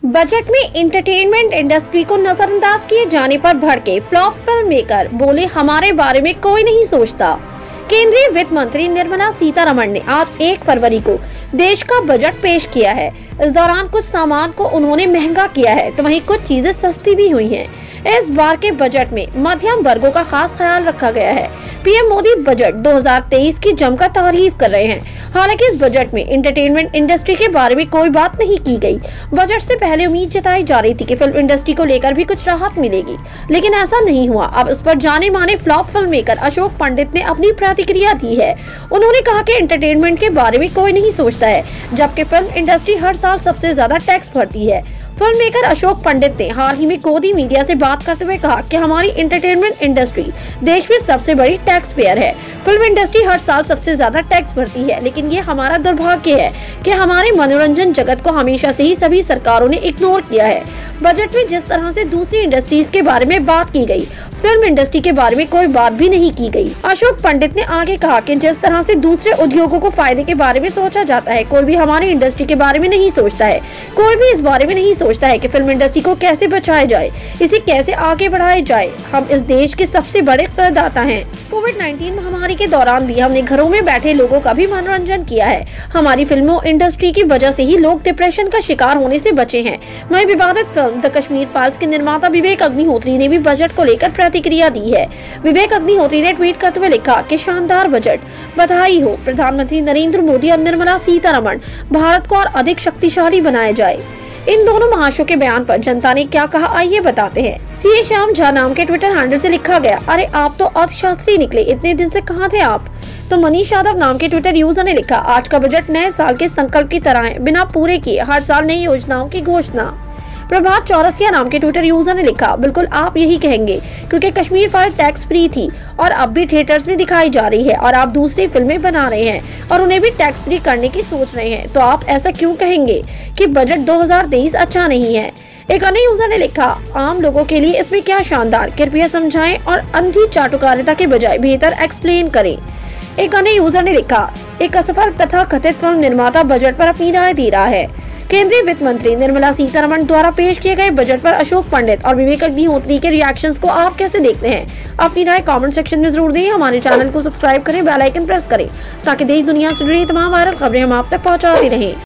Budget में entertainment industry को नजरअंदाज किए जाने पर भड़के फ्लॉप फिल्म मेकर, बोले हमारे बारे में कोई नहीं सोचता। केंद्रीय वित्त मंत्री निर्मला सीतारमण ने आज 1 फरवरी को देश का बजट पेश किया है। इस दौरान कुछ सामान को उन्होंने महंगा किया है तो वहीं कुछ चीजें सस्ती भी हुई हैं। इस बार के बजट में मध्यम वर्गों का खास ख्याल रखा गया है। पीएम मोदी बजट 2023 की जमकर तारीफ कर रहे हैं। हालांकि इस बजट में एंटरटेनमेंट इंडस्ट्री के बारे में कोई बात नहीं की गई। बजट से पहले उम्मीद जताई जा रही थी कि फिल्म इंडस्ट्री को लेकर भी कुछ राहत मिलेगी, लेकिन ऐसा नहीं हुआ। अब इस पर जाने माने flop film maker Ashok Pandit ने अपनी प्रतिक्रिया दी है। उन्होंने कहा कि एंटरटेनमेंट के बारे में कोई नहीं सोचता है, जबकि फिल्म इंडस्ट्री हर साल सबसे ज्यादा टैक्स भरती है। फिल्म मेकर अशोक पंडित ने हाल ही में गोदी मीडिया से बात करते हुए कहा कि हमारी एंटरटेनमेंट इंडस्ट्री देश में सबसे बड़ी टैक्स पेयर है। फिल्म इंडस्ट्री हर साल सबसे ज्यादा टैक्स भरती है, लेकिन ये हमारा दुर्भाग्य है कि हमारे मनोरंजन जगत को हमेशा से ही सभी सरकारों ने इग्नोर किया है। बजट में जिस तरह से दूसरी इंडस्ट्रीज के बारे में बात की गई, फिल्म इंडस्ट्री के बारे में कोई बात भी नहीं की गई। अशोक पंडित ने आगे कहा कि जिस तरह से दूसरे उद्योगों को फायदे के बारे में सोचा जाता है, कोई भी हमारी इंडस्ट्री के बारे में नहीं सोचता है। कोई भी इस बारे में नहीं सोचता है कि फिल्म इंडस्ट्री को कैसे बचाया जाए, इसे कैसे आगे बढ़ाया जाए। हम इस देश के सबसे बड़े करदाता हैं। कोविड-19 महामारी के दौरान भी हमने घरों में बैठे लोगों का भी मनोरंजन किया है। हमारी फिल्मों इंडस्ट्री की वजह से ही लोग डिप्रेशन का शिकार होने से बचे हैं। वहीं विवादित फिल्म द कश्मीर फाइल्स के निर्माता विवेक अग्निहोत्री ने भी बजट को लेकर प्रतिक्रिया दी है। विवेक अग्निहोत्री ने ट्वीट करते हुए लिखा कि शानदार बजट, बधाई हो। प्रधानमंत्री नरेंद्र मोदी और निर्मला सीतारमण, भारत को और अधिक शक्तिशाली बनाया जाए। इन दोनों महाशयों के बयान पर जनता ने क्या कहा, आइए बताते हैं। सीए श्याम झा नाम के ट्विटर हैंडल से लिखा गया, अरे आप तो अर्थशास्त्री निकले, इतने दिन से कहाँ थे आप। तो मनीष यादव नाम के ट्विटर यूजर ने लिखा, आज का बजट नए साल के संकल्प की तरह है, बिना पूरे किए हर साल नई योजनाओं की घोषणा। प्रभात चौरसिया नाम के ट्विटर यूजर ने लिखा, बिल्कुल आप यही कहेंगे, क्योंकि कश्मीर फाइल टैक्स फ्री थी और अब भी थिएटर्स में दिखाई जा रही है और आप दूसरी फिल्में बना रहे हैं और उन्हें भी टैक्स फ्री करने की सोच रहे हैं, तो आप ऐसा क्यों कहेंगे कि बजट 2023 अच्छा नहीं है। एक अन्य यूजर ने लिखा, आम लोगों के लिए इसमें क्या शानदार, कृपया समझाएं और अंधी चाटुकारिता के बजाय बेहतर एक्सप्लेन करें। एक अन्य यूजर ने लिखा, एक असफल तथा कथित फिल्म निर्माता बजट पर अपनी राय दे रहा है। केंद्रीय वित्त मंत्री निर्मला सीतारमण द्वारा पेश किए गए बजट पर अशोक पंडित और विवेक अग्निहोत्री के रिएक्शंस को आप कैसे देखते हैं? अपनी राय कमेंट सेक्शन में जरूर दें। हमारे चैनल को सब्सक्राइब करें, बेल आइकन प्रेस करें ताकि देश दुनिया से जुड़ी तमाम वायरल खबरें हम आप तक पहुंचाते रहें।